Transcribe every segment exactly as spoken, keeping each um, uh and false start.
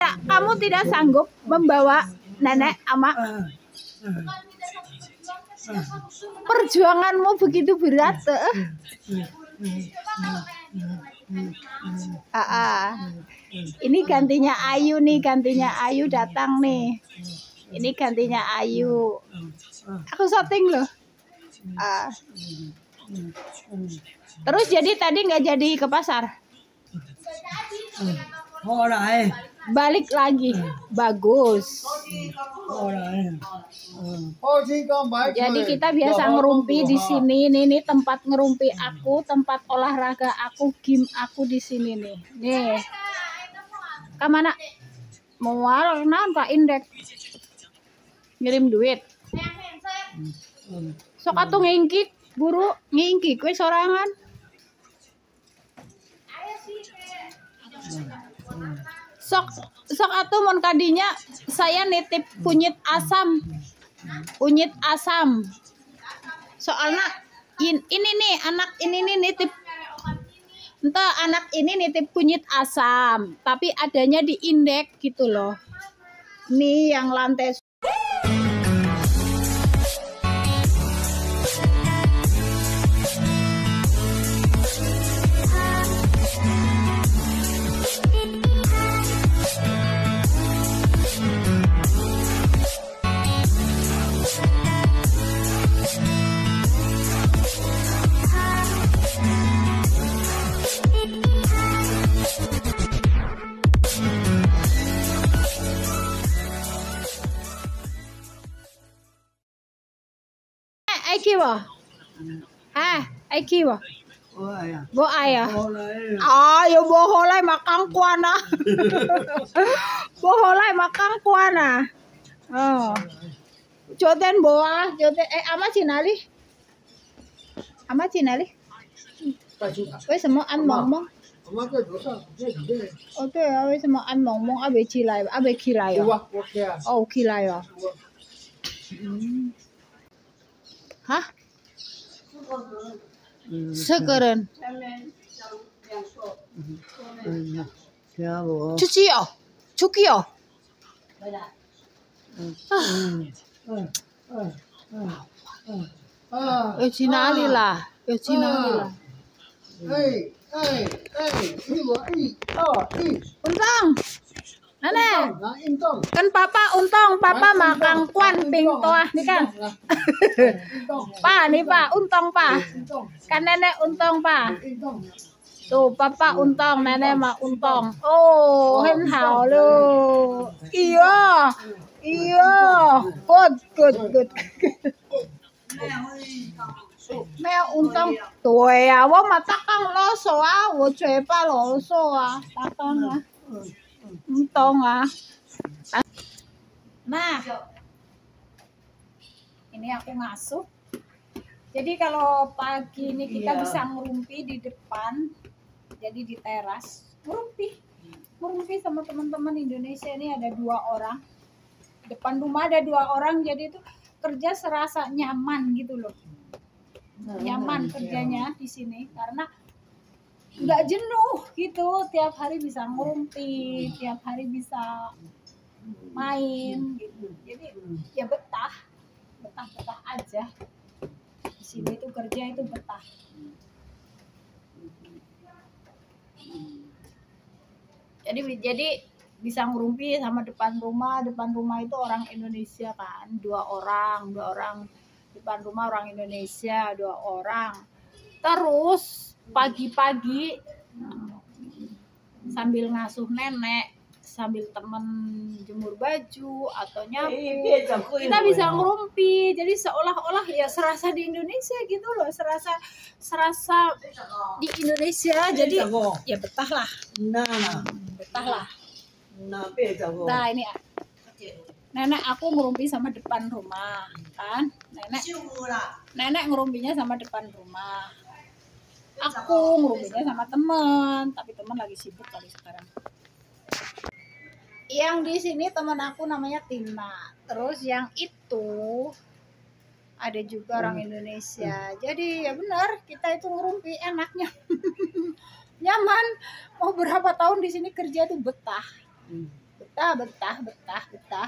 Kak, kamu tidak sanggup membawa nenek ama? Perjuanganmu begitu berat. Ah, ah. Ini gantinya Ayu nih, gantinya Ayu datang nih. Ini gantinya Ayu. Aku syuting loh. Ah. Terus jadi tadi nggak jadi ke pasar? Balik lagi. Bagus. Jadi kita biasa ngerumpi di sini. Ini nih tempat ngerumpi aku, tempat olahraga aku, gym aku di sini nih. Nih. Kamana? Mau naon Pak Indek? Ngirim duit. Sok atuh ngingkik, buru ngingkik we sorangan. Sok sok atuh mun kadinya saya nitip kunyit asam. Kunyit asam. Soalnya in, ini nih anak ini nih nitip entah anak ini nitip kunyit asam, tapi adanya di Indek gitu loh. Nih yang lantai Aiki wa? Ah, aiki wa? Bo ayah. Ah, yo bo holai makang kuana. Bo holai makang kuana. Oh. Joten boa, joten eh ama cinali. Ama cinali. Wei semua an mong mong. Oke, wei semua an mong mong abe cilai, abe kilai. Oh, kilai ya. Hah? Sekarang. Cuci ya? Cuci ya? Eh, Cina lah. Eh, Cina lah. Untang. Nana, kan papa untong, papa makan kuan ping toah nih kan. Pa nih pa, untong pa. Kan nenek untong pa. Tuh papa untong, nenek mah untong. Oh, hen hao lu. Iya, iya, good, good, good. Mẹ untong, tuổi à, wo mà tắc căng lo số à, wo chơi pa lo số à, tắc căng à. Untung ah. Nah, ini aku ngasuh. Jadi kalau pagi ini kita iya. bisa ngerumpi di depan, jadi di teras, ngerumpi, ngerumpi sama teman-teman Indonesia ini ada dua orang. Depan rumah ada dua orang, jadi itu kerja serasa nyaman gitu loh, nyaman kerjanya di sini karena nggak jenuh gitu, tiap hari bisa ngerumpi, tiap hari bisa main gitu, jadi ya betah, betah betah aja di sini tuh kerja itu betah. Jadi jadi bisa ngerumpi sama depan rumah, depan rumah itu orang Indonesia kan, dua orang, dua orang depan rumah orang Indonesia, dua orang. Terus pagi-pagi sambil ngasuh nenek, sambil temen jemur baju atau nyapu, kita bisa ngerumpi. Jadi seolah-olah ya serasa di Indonesia gitu loh, serasa serasa di Indonesia. Jadi ya betah lah, nah betah lah. Nah ini nenek aku ngerumpi sama depan rumah kan, nenek nenek ngerumpinya sama depan rumah. Aku ngerumpinya sama temen, tapi temen lagi sibuk kali sekarang. Yang di sini teman aku namanya Tina. Terus yang itu ada juga orang Indonesia. Jadi ya benar, kita itu ngerumpi enaknya. Nyaman. Mau berapa tahun di sini kerja tuh betah. betah betah betah betah.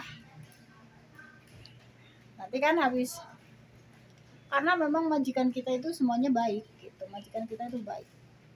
Nanti kan habis, karena memang majikan kita itu semuanya baik gitu, majikan kita itu baik.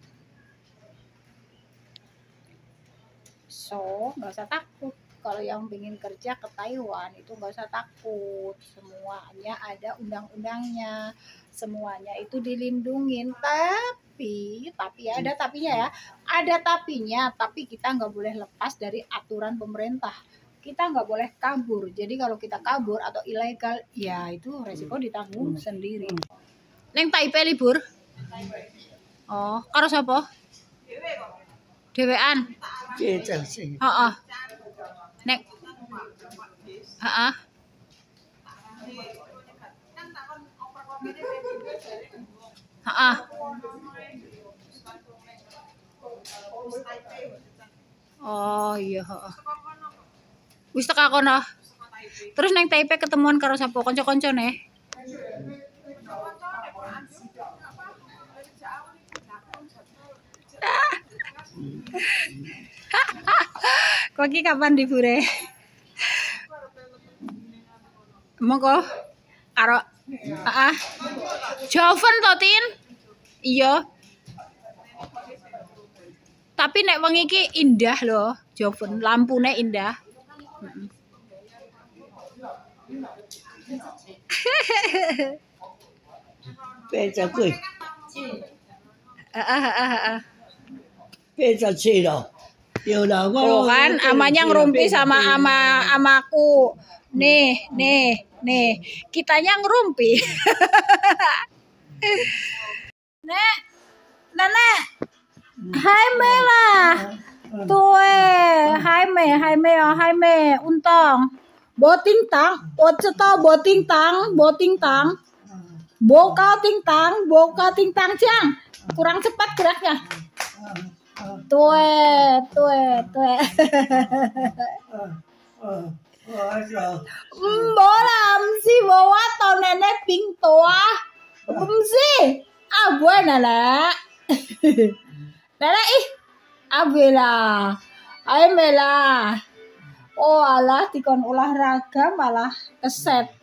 So nggak usah takut kalau yang ingin kerja ke Taiwan itu, nggak usah takut, semuanya ada undang-undangnya, semuanya itu dilindungin. Tapi tapi ya ada tapinya ya, ada tapinya, tapi kita nggak boleh lepas dari aturan pemerintah, kita nggak boleh kabur. Jadi kalau kita kabur atau ilegal ya itu resiko ditanggung sendiri. Neng Taipei libur? Oh, karo sapa? Dewean. Heeh. Nek. Heeh. Heeh. Oh iya, heeh. Wis teka kono. Terus neng Taipei ketemuan karo sapa? Kanca-kancane? Kok iki kapan libure? Monggo karo heeh. Joven to, Tin? Iya. Tapi nek wengi iki indah loh, Joven, lampune indah. Beca kuy. Heeh heeh heeh. Beca ciro. Tuh kan amanya ngerumpi sama ama amaku. Nih, nih, nih. Kitanya ngerumpi. Nek. Nenek. Hai Mela. Tuh, hai Me, hai Me, hai Me, untong. Boting tang, oceto boting tang, boting tang. Boka ting tang, boka ting tang Ciang. Kurang cepat geraknya. Tuh, tuh, tuh. Bolam si bawa tau nenek ping toa. Bum si. Abue nenek. Nenek ih. Abela. Hai Mela. Oh alah dikon olahraga malah keset.